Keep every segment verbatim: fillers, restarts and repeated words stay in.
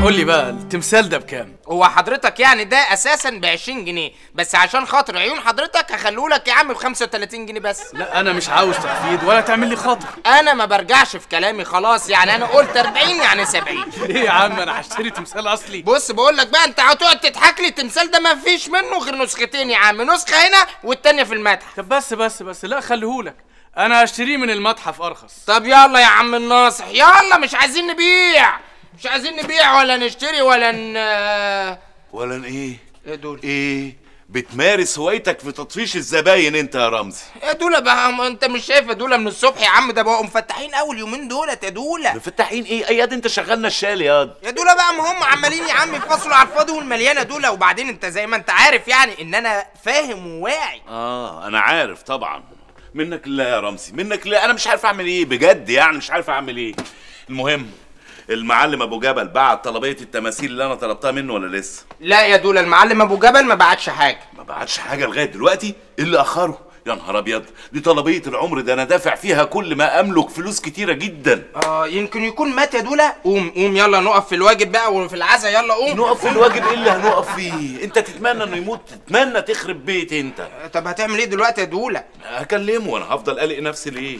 قول لي بقى التمثال ده بكام؟ هو حضرتك يعني ده اساسا ب عشرين جنيه، بس عشان خاطر عيون حضرتك هخلولك يا عم ب خمسة وتلاتين جنيه بس. لا انا مش عاوز تخفيض ولا تعمل لي خاطر. انا ما برجعش في كلامي خلاص، يعني انا قلت أربعين يعني سبعين. ليه يا عم انا هشتري تمثال اصلي؟ بص بقول لك بقى، انت هتقعد تضحك لي. التمثال ده ما فيش منه غير نسختين يا عم، نسخه هنا والتانيه في المتحف. طب بس بس بس لا خليهولك، انا هشتريه من المتحف ارخص. طب يلا يا عم الناصح، يلا مش عايزين نبيع، مش عايزين نبيع ولا نشتري ولا ن ولا ايه؟ ايه دول؟ ايه؟ بتمارس هوايتك في تطفيش الزباين انت يا رمزي؟ يا دوله بقى، ما انت مش شايف يا دوله من الصبح يا عم؟ ده بقوا مفتحين اول يومين دولت يا دوله. مفتحين ايه؟ اياد انت شغلنا الشال ياض. يا دوله بقى، ما هم عمالين يا عم يفصلوا على الفاضي والمليانه دوله. وبعدين انت زي ما انت عارف يعني ان انا فاهم وواعي. اه انا عارف طبعا. منك لله يا رمزي، منك لله. انا مش عارف اعمل ايه بجد، يعني مش عارف اعمل ايه. المهم المعلم ابو جبل بعت طلبيه التماثيل اللي انا طلبتها منه ولا لسه؟ لا يا دوله، المعلم ابو جبل ما بعتش حاجه. ما بعتش حاجه لغايه دلوقتي؟ ايه اللي اخره؟ يا نهار ابيض، دي طلبيه العمر، ده انا دافع فيها كل ما املك، فلوس كتيره جدا. اه يمكن يكون مات يا دوله. قوم قوم يلا نقف في الواجب بقى وفي العزا، يلا قوم. نقف في الواجب؟ ايه اللي هنقف فيه؟ انت تتمنى انه يموت؟ تتمنى تخرب بيت انت. طب هتعمل ايه دلوقتي يا دوله؟ هكلمه وانا هفضل قلق نفسي ليه؟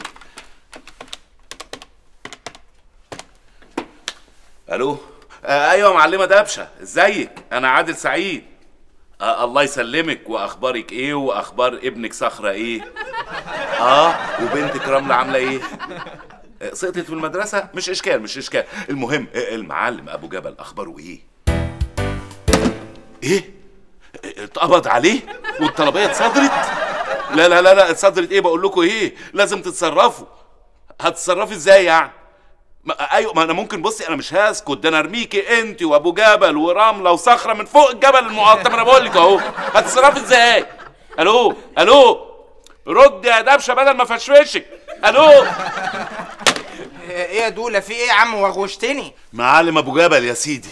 الو. آه ايوه يا معلمه دبشه، ازيك؟ انا عادل سعيد. آه الله يسلمك، واخبارك ايه؟ واخبار ابنك صخره ايه؟ اه وبنتك رمله عامله ايه؟ آه سقطت في المدرسه؟ مش اشكال مش اشكال. المهم آه المعلم ابو جبل اخباره ايه؟ ايه؟ اتقبض عليه والطلبيه اتصدرت؟ لا لا لا لا اتصدرت ايه؟ بقول لكم ايه، لازم تتصرفوا. هتتصرفي ازاي يعني؟ ما ايوه، ما انا ممكن، بصي انا مش هسكت، ده انا ارميكي انت وابو جبل ورمله وصخره من فوق الجبل المقطم. انا بقول لك اهو، هتتصرفي ازاي؟ الو الو، رد يا دبشه بدل ما فشفشك. الو. ايه يا دوله، في ايه يا عم؟ وغوشتني. معلم ابو جبل يا سيدي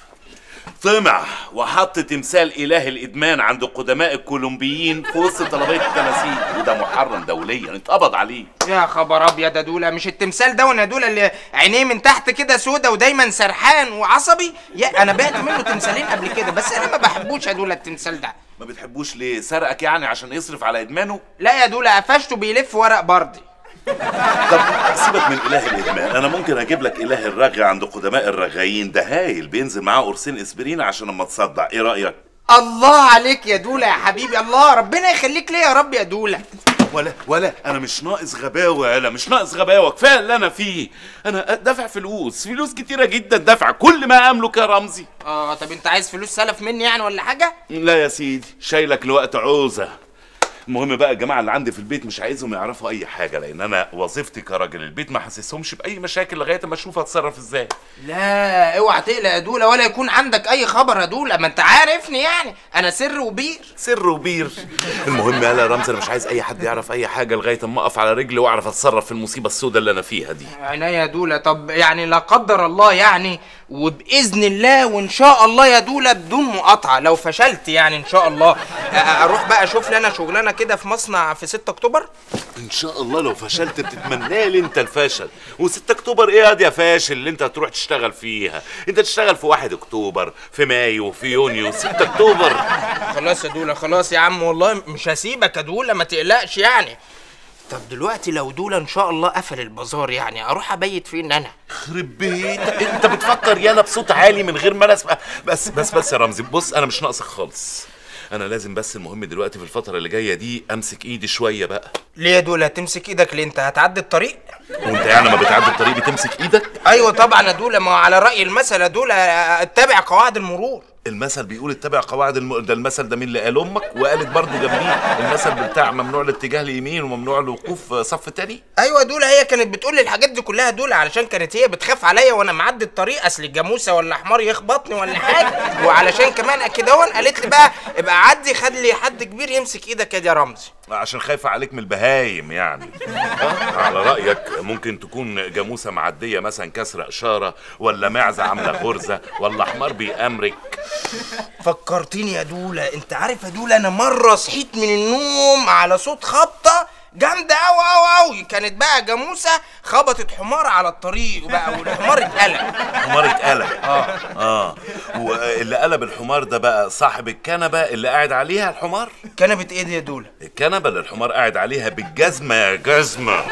طمع وحط تمثال اله الادمان عند القدماء الكولومبيين في وسط طلبيه التماثيل، وده محرم دوليا، اتقبض عليه. يا خبر ابيض يا دوله، مش التمثال ده وانا دوله اللي عينيه من تحت كده سودا ودايما سرحان وعصبي؟ يا انا بعت منه تمثالين قبل كده، بس انا ما بحبوش يا دوله التمثال ده. ما بتحبوش ليه؟ سرقك يعني عشان يصرف على ادمانه؟ لا يا دوله، قفشته بيلف ورق بردي. طب سيبك من اله الادمان، انا ممكن اجيب لك اله الرغي عند قدماء الرغايين، ده هايل، بينزل معاه قرصين اسبرين عشان اما تصدع. ايه رايك؟ الله عليك يا دوله يا حبيبي، الله ربنا يخليك ليه يا رب يا دوله. ولا ولا انا مش ناقص غباوه، لا مش ناقص غباوه، كفايه اللي انا فيه. انا دافع فلوس فلوس كتيره جدا، دافع كل ما املك يا رمزي. اه طب انت عايز فلوس سلف مني يعني ولا حاجه؟ لا يا سيدي، شايلك لوقت عوزه. المهم بقى الجماعه اللي عندي في البيت مش عايزهم يعرفوا اي حاجه، لان انا وظيفتي كراجل البيت ما حسسهمش باي مشاكل لغايه ما اشوف هتصرف ازاي. لا اوعى تقلق يا دوله، ولا يكون عندك اي خبر يا دوله، ما انت عارفني يعني انا سر وبير. سر وبير. المهم يا رمزي، انا مش عايز اي حد يعرف اي حاجه لغايه اما اقف على رجلي واعرف اتصرف في المصيبه السوداء اللي انا فيها دي. عينيا يا دوله. طب يعني لا قدر الله يعني، وباذن الله وان شاء الله يا دوله بدون مقاطعه، لو فشلت يعني ان شاء الله اروح بقى اشوف لي انا شغلانه كده في مصنع في ستة اكتوبر. ان شاء الله لو فشلت بتتمنى لي انت الفشل. و6 اكتوبر ايه يا فاشل اللي انت هتروح تشتغل فيها؟ انت تشتغل في واحد اكتوبر، في مايو، في يونيو، ستة اكتوبر. خلاص يا دوله، خلاص يا عم، والله مش هسيبك يا دوله، ما تقلقش يعني. طب دلوقتي لو دوله ان شاء الله قفل البازار، يعني اروح ابيت فين انا؟ خرب بيتك، انت بتفكر يالا بصوت عالي من غير ما انا اسمع. بس بس بس يا رمزي، بص انا مش ناقصك خالص. انا لازم بس المهم دلوقتي في الفتره اللي جايه دي امسك ايدي شويه بقى. ليه يا دوله تمسك ايدك ليه؟ انت هتعدي الطريق؟ وانت يعني ما بتعدي الطريق بتمسك ايدك؟ ايوه طبعا يا دوله، ما هو على راي المثل يا دوله اتبع قواعد المرور. المثل بيقول اتبع قواعد الم... ده المثل ده مين اللي قال؟ امك؟ وقالت برضه جنبيه المثل بتاع ممنوع الاتجاه ليمين وممنوع الوقوف صف تاني. ايوه دوله، هي كانت بتقول لي الحاجات دي كلها دوله علشان كانت هي بتخاف عليا وانا معدي الطريق، اصل الجاموسه ولا حمار يخبطني ولا حاجه، وعلشان كمان كده قالت لي بقى ابقى عدي خد لي حد كبير يمسك ايدك يا رمزي. عشان خايفه عليك من البهايم يعني. على رايك ممكن تكون جاموسه معديه مثلا كسر اشاره، ولا معزه عامله غرزه، ولا حمار بيأمرك. فكرتيني يا دوله. انت عارف يا دوله انا مره صحيت من النوم على صوت خبطه جامده قوي قوي قوي. كانت بقى جاموسه خبطت حمار على الطريق بقى والحمار اتقلب. حمار اتقلب؟ اه اه. واللي قلب الحمار ده بقى صاحب الكنبه اللي قاعد عليها الحمار؟ كنبه ايه دي يا دوله؟ الكنبه اللي الحمار قاعد عليها بالجزمه يا جزمه.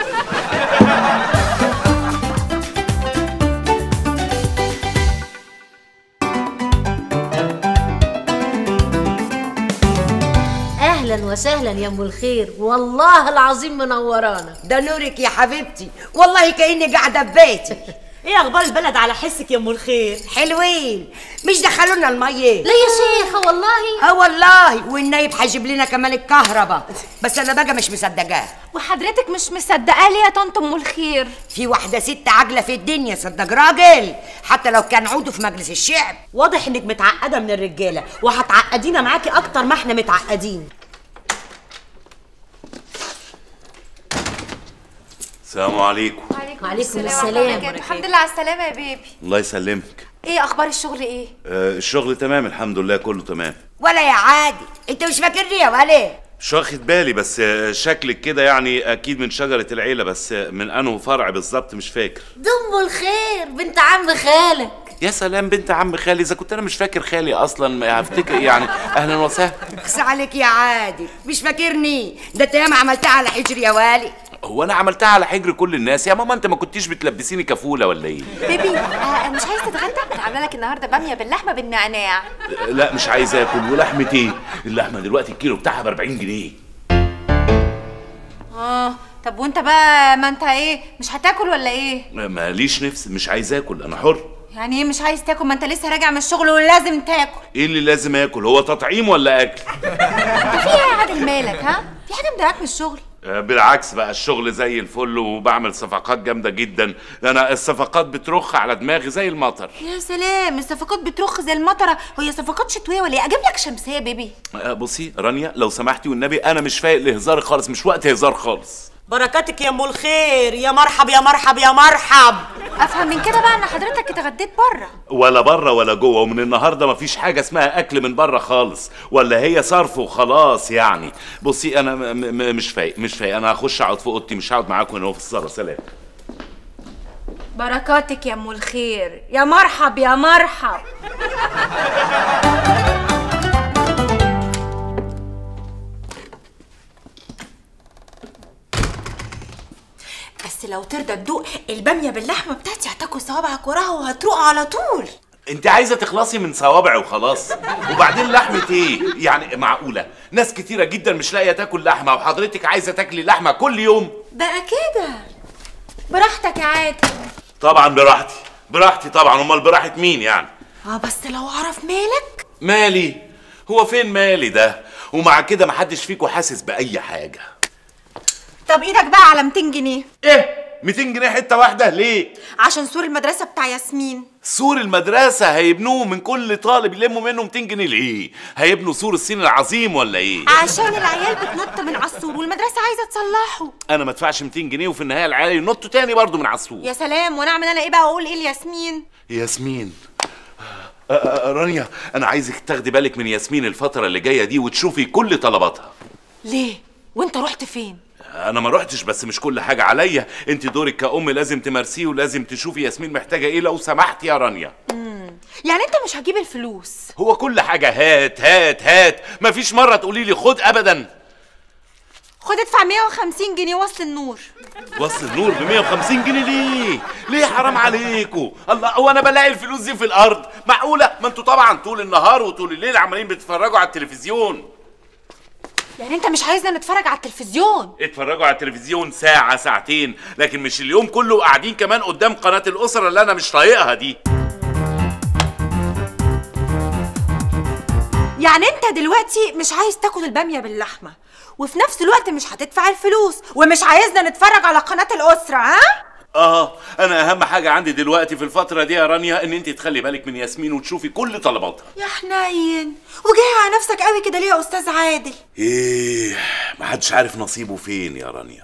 اهلا وسهلا يا ام الخير، والله العظيم منورانا. ده نورك يا حبيبتي، والله كأني قاعدة في بيتي. ايه اخبار البلد على حسك يا ام الخير؟ حلوين، مش دخلونا المية. لا يا شيخة والله. اه والله، والنايب هيجيب لنا كمان الكهرباء، بس انا بقى مش مصدقاه. وحضرتك مش مصدقاه ليه يا طنط ام الخير؟ في واحدة ست عاجلة في الدنيا صدق راجل، حتى لو كان عضو في مجلس الشعب. واضح انك متعقدة من الرجالة، وهتعقدينا معاكي اكتر ما احنا متعقدين. السلام عليكم. وعليكم السلام. الحمد لله على السلامة يا بيبي. الله يسلمك. ايه اخبار الشغل ايه؟ آه الشغل تمام الحمد لله، كله تمام. ولا يا عادي، انت مش فاكرني يا ولي؟ مش واخد بالي، بس آه شكلك كده يعني اكيد من شجرة العيلة، بس آه من انه فرع بالظبط مش فاكر. دي ام الخير بنت عم خالك. يا سلام، بنت عم خالي؟ اذا كنت انا مش فاكر خالي اصلا ما هفتكر يعني. اهلا وسهلا. اخس عليك يا عادي، مش فاكرني؟ ده انت ياما عملتها على حجري يا والي. هو انا عملتها على حجر كل الناس يا ماما؟ انت ما كنتيش بتلبسيني كفوله ولا ايه؟ بيبي آه مش عايز تتغدى؟ انا عامله لك النهارده باميه باللحمه بالنعناع. لا مش عايز اكل. ولحمه ايه؟ اللحمه دلوقتي الكيلو بتاعها ب أربعين جنيه. اه طب وانت بقى ما انت ايه مش هتاكل ولا ايه؟ ماليش نفس، مش عايز اكل، انا حر. يعني ايه مش عايز تاكل؟ ما انت لسه راجع من الشغل ولازم تاكل. ايه اللي لازم اكل؟ هو تطعيم ولا اكل؟ انت في ايه يا عادل مالك؟ ها في حاجه مضايقاك من الشغل؟ بالعكس بقى، الشغل زي الفل وبعمل صفقات جامده جدا. انا الصفقات بترخ على دماغي زي المطر. يا سلام، الصفقات بترخ زي المطره؟ هي صفقات شتويه ولا ايه؟ اجيب لك شمسيه يا بيبي؟ بصي رانيا لو سمحتي والنبي، انا مش فايق لهزاري خالص، مش وقت هزار خالص. بركاتك يا ام الخير، يا مرحب يا مرحب يا مرحب. افهم من كده بقى ان حضرتك اتغديت بره؟ ولا بره ولا جوه، ومن النهارده مفيش حاجه اسمها اكل من بره خالص، ولا هي صرف وخلاص يعني. بصي انا م م مش فايق مش فايق انا هخش اقعد في اوضتي، مش هقعد معاكم هنا في الصاله. سلام. بركاتك يا ام الخير، يا مرحب يا مرحب. بس لو ترضى تدوق الباميه باللحمه بتاعتي هتاكل صوابعك وراها وهتروق على طول. انت عايزه تخلصي من صوابعي وخلاص؟ وبعدين لحمه ايه يعني؟ معقوله ناس كتيره جدا مش لاقيه تاكل لحمه وحضرتك عايزه تاكلي لحمه كل يوم؟ بقى كده براحتك يا عادل. طبعا براحتي براحتي طبعا، امال براحه مين يعني؟ اه بس لو اعرف مالك. مالي؟ هو فين مالي ده؟ ومع كده محدش فيكم حاسس باي حاجه. طب ايدك بقى على ميتين جنيه. ايه ميتين جنيه حته واحده ليه؟ عشان سور المدرسه بتاع ياسمين. سور المدرسه هيبنوه من كل طالب يلموا منه ميتين جنيه ليه؟ هيبنوا سور الصين العظيم ولا ايه؟ عشان العيال بتنط من على السور والمدرسه عايزه تصلحه. انا ما ادفعش ميتين جنيه وفي النهايه العيال ينطوا تاني برضه من على السور. يا سلام، وانا اعمل انا ايه بقى واقول ايه لياسمين؟ ياسمين أه أه رانيا، انا عايزك تاخدي بالك من ياسمين الفتره اللي جايه دي وتشوفي كل طلباتها. ليه؟ وانت رحت فين؟ انا ما روحتش، بس مش كل حاجه عليا، انت دورك كأم لازم تمارسيه ولازم تشوفي ياسمين محتاجه ايه لو سمحت يا رانيا. امم يعني انت مش هتجيب الفلوس؟ هو كل حاجه هات هات هات، مفيش مره تقولي لي خد ابدا. خد ادفع مية وخمسين جنيه وصل النور. وصل النور ب مية وخمسين جنيه ليه؟ ليه حرام عليكم؟ الله، هو انا بلاقي الفلوس دي في الارض؟ معقوله؟ ما انتوا طبعا طول النهار وطول الليل عمالين بتتفرجوا على التلفزيون. يعني انت مش عايزنا نتفرج على التلفزيون؟ اتفرجوا على التلفزيون ساعة ساعتين، لكن مش اليوم كله قاعدين كمان قدام قناة الأسرة اللي أنا مش طايقها دي. يعني انت دلوقتي مش عايز تاكل البامية باللحمة، وفي نفس الوقت مش هتدفع الفلوس، ومش عايزنا نتفرج على قناة الأسرة، ها؟ اه انا اهم حاجة عندي دلوقتي في الفترة دي يا رانيا ان انت تخلي بالك من ياسمين وتشوفي كل طلباتها. يا حنين، وجاي على نفسك قوي كده ليه يا استاذ عادل؟ ايه، محدش عارف نصيبه فين يا رانيا.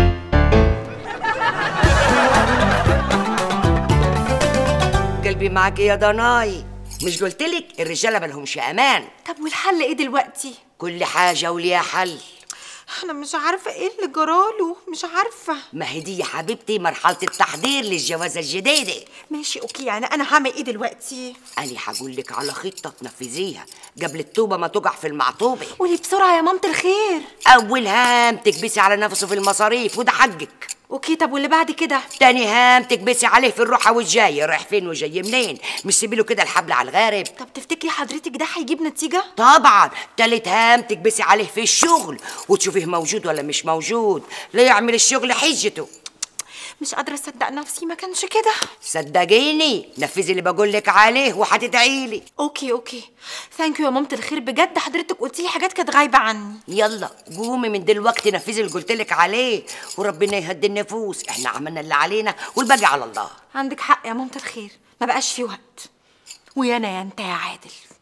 قلبي معاك يا ضناي، مش قلتلك الرجاله مالهمش امان؟ طب والحل ايه دلوقتي؟ كل حاجه وليها حل. انا مش عارفه ايه اللي جراله، مش عارفه. ما هي دي يا حبيبتي مرحله التحضير للجوازه الجديده. ماشي اوكي، يعني انا هعمل ايه دلوقتي؟ انا هقول لك على خطه تنفذيها قبل الطوبه ما تقع في المعطوبه. قولي بسرعه يا مامة الخير. اول هام تكبسي على نفسه في المصاريف وده حقك. اوكي، طب واللي بعد كده؟ تاني هام تكبسي عليه في الروحه والجايه، رايح فين وجاي منين، مش سيبي له كده الحبل على الغارب. طب تفتكري حضرتك ده هيجيب نتيجه؟ طبعا. تالت هام تكبسي عليه في الشغل وتشوفيه موجود ولا مش موجود، لا يعمل الشغل حجته. مش قادره اصدق نفسي، ما كانش كده. صدقيني نفذي اللي بقول لك عليه وهتدعي لي. اوكي اوكي، ثانك يو يا مامة الخير، بجد حضرتك قلتي لي حاجات كانت غايبه عني. يلا قومي من دلوقتي نفذي اللي قلت لك عليه وربنا يهدي النفوس، احنا عملنا اللي علينا والباقي على الله. عندك حق يا مامة الخير، ما بقاش في وقت. ويانا يا انت يا عادل.